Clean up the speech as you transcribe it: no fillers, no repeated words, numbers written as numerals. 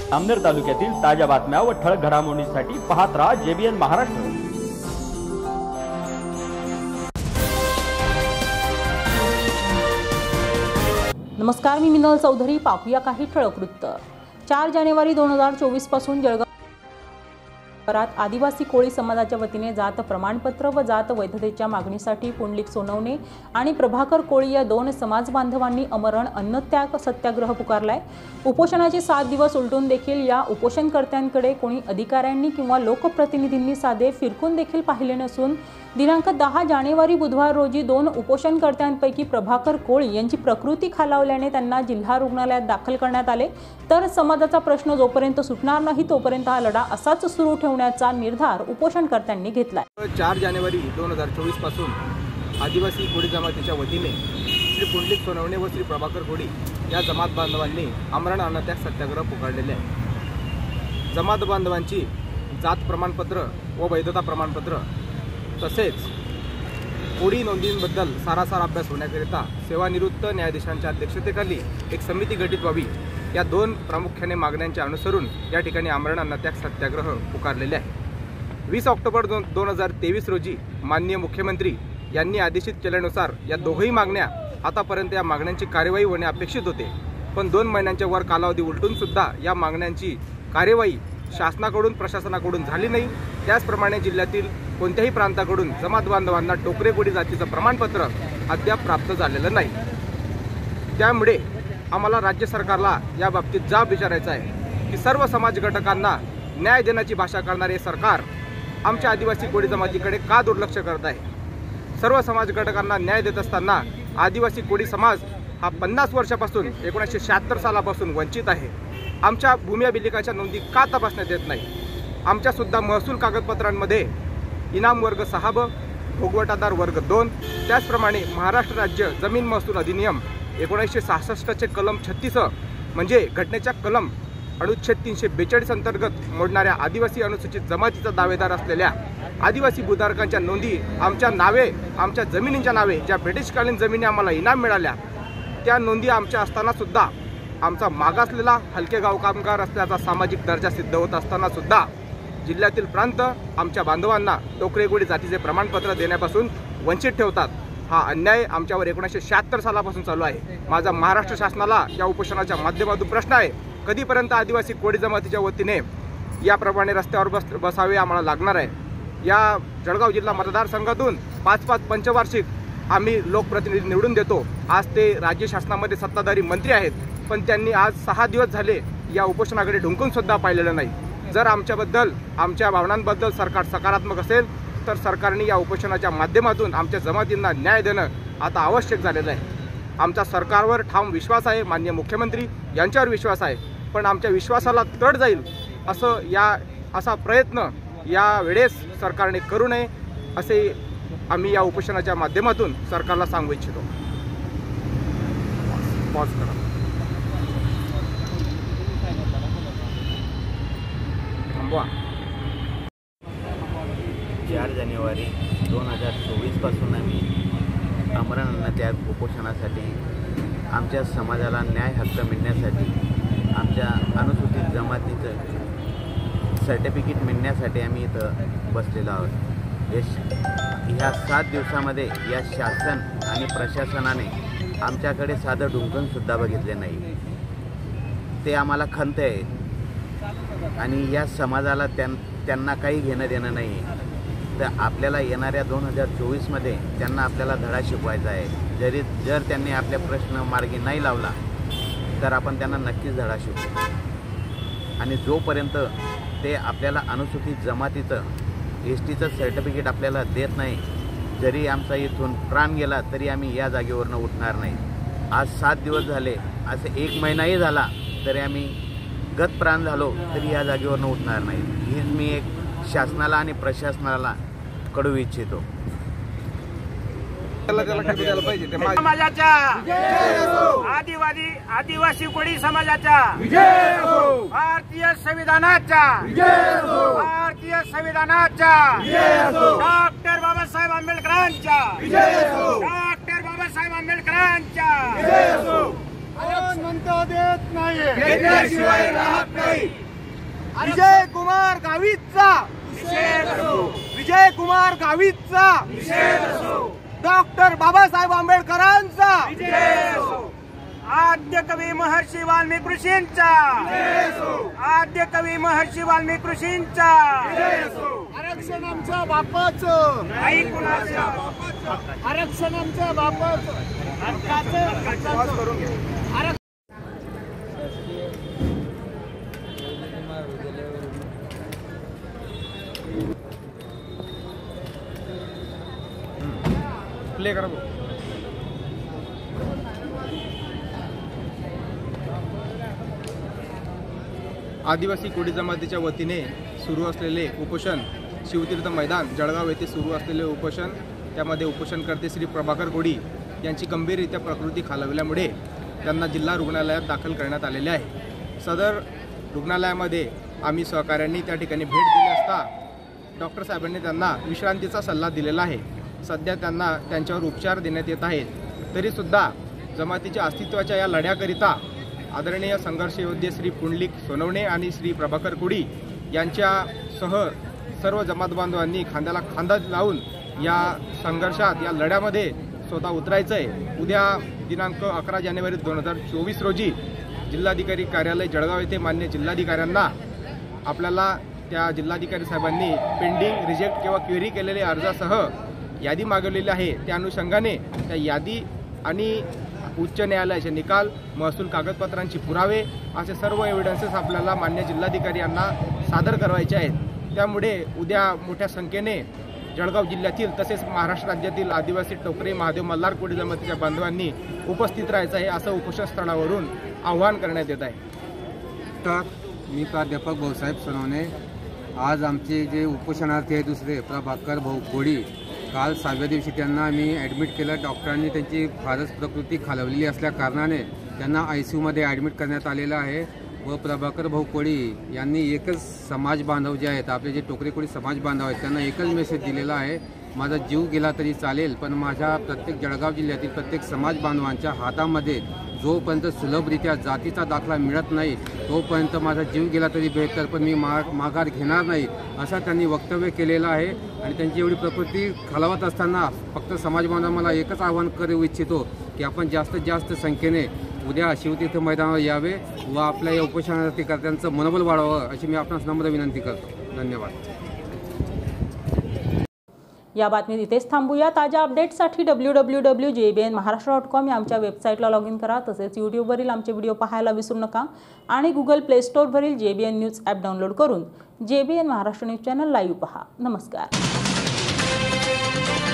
अमनेर तालुक्यातील ताज्या बातम्या व ठळक घडामोडींसाठी पाहत राहा JBN महाराष्ट्र। नमस्कार, मी मिनल चौधरी। पाहूया काही ठळक वृत्त। 4 जानेवारी 2024 पासून जळगाव शहरात आदिवासी कोळी समाजाच्या वतीने जात प्रमाणपत्र व जात वैधतेच्या मागणीसाठी पुंडलिक सोनवणे आणि प्रभाकर कोळी या 2 समाज बांधवांनी अमरण अन्नत्याग सत्याग्रह पुकारलाय। उपोषणाचे 7 दिवस उलटून देखील या उपोषणकर्त्यांकडे कोणी अधिकाऱ्यांनी किंवा लोकप्रतिनिधींनी साधे फिरकून देखील पाहिले नसून दिनांक 10 जानेवारी बुधवार रोजी 2 उपोषणकर्त्यांपैकी प्रभाकर कोळी यांची प्रकृती खालावल्याने त्यांना जिल्हा रुग्णालयात दाखल करण्यात आले। तर समाजाचा प्रश्न जोपर्यंत सुटणार नाही तोपर्यंत हा लढा असाच सुरू ठेवण्याचा निर्धार उपोषणकर्त्यांनी घेतला। 4 जानेवारी 2024 पासून आदिवासी कोळी जमातीच्या वतीने श्री पुंडलिक सोनवणे व श्री प्रभाकर कोळी या जमात बांधवांनी आमरण अन्नत्याग सत्याग्रह पुकारलेले आहे। जमात बांधवांची जात प्रमाणपत्र व वैधता प्रमाणपत्र तसेच कोळी नोंदींबद्दल सारासार अभ्यास होण्याकरिता सेवानिवृत्त न्यायाधीशांच्या अध्यक्षतेखाली एक समिती गठीत व्हावी या 2 प्रामुख्याने मागण्यांचे अनुसरून या ठिकाणी आमरण अन्नत्याग सत्याग्रह पुकारलेले आहे। 20 ऑक्टोबर 2023 रोजी माननीय मुख्यमंत्री यांनी आदेशित केल्यानुसार या दोघही मागण्या आतापर्यंत या मागण्यांची कार्यवाही होणे अपेक्षित होते, पण 2 महिन्यांच्या वर कालावधी उलटून सुद्धा या मागण्यांची कार्यवाही शासनाकडून प्रशासनाकडून झाली नाही। त्याचप्रमाणे जिल्ह्यातील कोणत्याही प्रांताकडून जमात बांधवांना टोकरे कोळी जातीचं प्रमाणपत्र अद्याप प्राप्त झालेलं नाही। त्यामुळे आम्हाला राज्य सरकारला या बाबतीत जाब विचारायचा आहे की सर्व समाज घटकांना न्याय देण्याची भाषा करणारे सरकार आमच्या आदिवासी कोळी जमातीकडे का दुर्लक्ष करत आहे। सर्व समाज घटकांना न्याय देत असताना आदिवासी कोळी समाज हा 50 वर्षापासून 1976 सालापासून वंचित आहे। आमच्या भूमी अभिलेखाच्या नोंदी का तपासण्यात येत नाही। आमच्या सुद्धा महसूल कागदपत्रांमध्ये इनाम वर्ग 6ब, भोगवटादार वर्ग 2, त्याचप्रमाणे महाराष्ट्र राज्य जमीन महसूल अधिनियम 1966चे कलम 36 म्हणजे घटनेच्या कलम अनुच्छेद 342 अंतर्गत मोडणाऱ्या आदिवासी अनुसूचित जमातीचा दावेदार असलेल्या आदिवासी भूधारकांच्या नोंदी आमच्या नावे, आमच्या जमिनींच्या नावे, ज्या ब्रिटिशकालीन जमिनी आम्हाला इनाम मिळाल्या त्या नोंदी आमच्या असताना सुद्धा आमचा मागासलेला हलके गाव कामगार असल्याचा सामाजिक दर्जा सिद्ध होत असताना सुद्धा जिल्ह्यातील प्रांत आमच्या बांधवांना टोकरे कोळी जातीचे प्रमाणपत्र देण्यापासून वंचित ठेवतात। हा अन्याय आमच्यावर 1976 सालापासून चालू आहे। माझा महाराष्ट्र शासनाला या उपोषणाच्या माध्यमातून प्रश्न आहे, कधीपर्यंत आदिवासी कोळी जमातीच्या वतीने याप्रमाणे रस्त्यावर बसावे आम्हाला लागणार आहे। या जळगाव जिल्हा मतदारसंघातून 5-5 पंचवार्षिक आम्ही लोकप्रतिनिधी निवडून देतो। आज ते राज्य शासनामध्ये सत्ताधारी मंत्री आहेत, पण त्यांनी आज 6 दिवस झाले या उपोषणाकडे ढुंकून सुद्धा पाहिलेलं नाही। जर आमच्याबद्दल, आमच्या भावनांबद्दल सरकार सकारात्मक असेल तर सरकारने या उपोषणाच्या माध्यमातून आमच्या जमातींना न्याय देणं आता आवश्यक झालेलं आहे। आमचा सरकारवर ठाम विश्वास आहे, माननीय मुख्यमंत्री यांच्यावर विश्वास आहे, पण आमच्या विश्वासाला तड जाईल असा प्रयत्न या वेळेस सरकारने करू नये असे आम्ही या उपोषणाच्या माध्यमातून सरकारला सांगू इच्छितो। पॉज करा। 4 जानेवारी 2024 पासून आम्ही आमरण अन्नत्याग उपोषणासाठी आमच्या समाजाला न्याय हक्क मिळण्यासाठी, आमच्या अनुसूचित जमातीचं सर्टिफिकेट मिळण्यासाठी आम्ही इथं बसलेलो आहोत। ह्या 7 दिवसामध्ये या शासन आणि प्रशासनाने आमच्याकडे साधं ढुंकणसुद्धा बघितले नाही। ते आम्हाला खंत आहे आणि या समाजाला त्यांना काही घेणं देणं नाही। तर आपल्याला येणाऱ्या 2024मध्ये त्यांना आपल्याला धडा शिकवायचा आहे। जर त्यांनी आपले प्रश्न मार्गी नाही लावला तर आपण त्यांना नक्कीच धडा शिकवू। आणि जोपर्यंत ते आपल्याला अनुसूचित जमातीचं STचं सर्टिफिकेट आपल्याला देत नाही, जरी आमचा इथून प्राण गेला तरी आम्ही या जागेवरनं उठणार नाही। आज 7 दिवस झाले, असे 1 महिनाही झाला तरी आम्ही गत प्राण झालो तरी या जागेवरनं उठणार नाही। हीच मी एक शासनाला आणि प्रशासनाला कळवू इच्छितो। समाजाच्या आदिवासी कोळी समाजाच्या भारतीय संविधानाच्या डॉक्टर बाबासाहेब आंबेडकरांच्या म्हणता देत नाही घेतल्याशिवाय राहत नाही. विजय कुमार गावितचा विजय कुमार गावितचा डॉक्टर बाबासाहेब आंबेडकरांचा आद्य कवी महर्षी वाल्मिकी ऋषींचा आद्य कवी महर्षी वाल्मिकी ऋषींचा आरक्षण आमच्या बापाचं नाही कुणाच्या आरक्षण आमच्या बापाचं प्ले करा. आदिवासी कोळी जमातीच्या वतीने सुरू असलेले उपोषण शिवतीर्थ मैदान जळगाव येथे सुरू असलेले उपोषण, त्यामध्ये उपोषणकर्ते श्री प्रभाकर कोळी यांची गंभीररित्या प्रकृती खालावल्यामुळे त्यांना जिल्हा रुग्णालयात दाखल करण्यात आलेले आहे. सदर रुग्णालयामध्ये आम्ही सहकाऱ्यांनी त्या ठिकाणी भेट दिली असता डॉक्टर साहेबांनी त्यांना विश्रांतीचा सल्ला दिलेला आहे. सध्या त्यांना त्यांच्यावर उपचार देण्यात येत आहेत. तरीसुद्धा जमातीच्या अस्तित्वाच्या या लढ्याकरिता आदरणीय संघर्ष योद्धे श्री पुंडलिक सोनवणे आणि श्री प्रभाकर कोळी यांच्यासह सर्व जमात बांधवांनी खांद्याला खांदा लावून या संघर्षात या लढ्यामध्ये स्वतः उतरायचं आहे. उद्या दिनांक 11 जानेवारी 2024 रोजी जिल्हाधिकारी कार्यालय जळगाव येथे मान्य जिल्हाधिकाऱ्यांना आपल्याला त्या जिल्हाधिकारी साहेबांनी पेंडिंग, रिजेक्ट किंवा क्वेरी केलेले अर्जासह यादी मागवलेली आहे. त्या अनुषंगाने त्या यादी आणि उच्च न्यायालयाचे निकाल, महसूल कागदपत्रांची पुरावे असे सर्व एव्हिडन्सेस आपल्याला मान्य जिल्हाधिकारी यांना सादर करायचे आहेत. त्यामुळे उद्या मोठ्या संख्येने जळगाव जिल्ह्यातील तसेच महाराष्ट्र राज्यातील आदिवासी टोकरे, महादेव, मल्हार कोळी जमातीच्या बांधवांनी उपस्थित राहायचं आहे असं उपोषणस्थळावरून आवाहन करण्यात येत आहे. तर मी प्राध्यापक भाऊसाहेब सोनवणे. आज आमचे जे उपोषणार्थी आहे दुसरे प्रभाकर भाऊ कोळी, काल 6व्या दिवशी त्यांना आम्ही ॲडमिट केलं. डॉक्टरांनी त्यांची फारच प्रकृती खालावलेली असल्या कारणाने त्यांना ICUमध्ये ॲडमिट करण्यात आलेलं आहे. व प्रभाकर भाऊ कोळी यांनी एकच समाज बांधव जे आहेत, आपले जे टोकरे कोळी समाज बांधव आहेत, त्यांना एकच मेसेज दिलेला आहे, माझा जीव गेला तरी चालेल, पण माझ्या प्रत्येक जळगाव जिल्ह्यातील प्रत्येक समाज बांधवांच्या हातामध्ये जोपर्यंत सुलभरित्या जातीचा दाखला मिळत नाही तोपर्यंत माझा जीव गेला तरी बेहतर, पण मी माघार घेणार नाही असं त्यांनी वक्तव्य केलेलं आहे. आणि त्यांची एवढी प्रकृती खालावत असताना फक्त समाज बांधव मला एकच आवाहन करू इच्छितो की आपण जास्तीत जास्त संख्येने उद्या शिवतीर्थ मैदानावर यावे व आपल्या या उपोषणार्थीकर्त्यांचं मनोबल वाढवावं अशी मी आपणास नम्र विनंती करतो. धन्यवाद. या बातमीत इथेच थांबूया. ताज्या अपडेट्ससाठी www.jbnmaharashtra.com या आमच्या वेबसाईटला लॉग इन करा. तसेच यूट्यूबवरील आमचे व्हिडिओ पाहायला विसरू नका आणि गुगल प्ले स्टोअरवरील JBN न्यूज ॲप डाउनलोड करून JBN Maharashtra news channel live पहा. नमस्कार.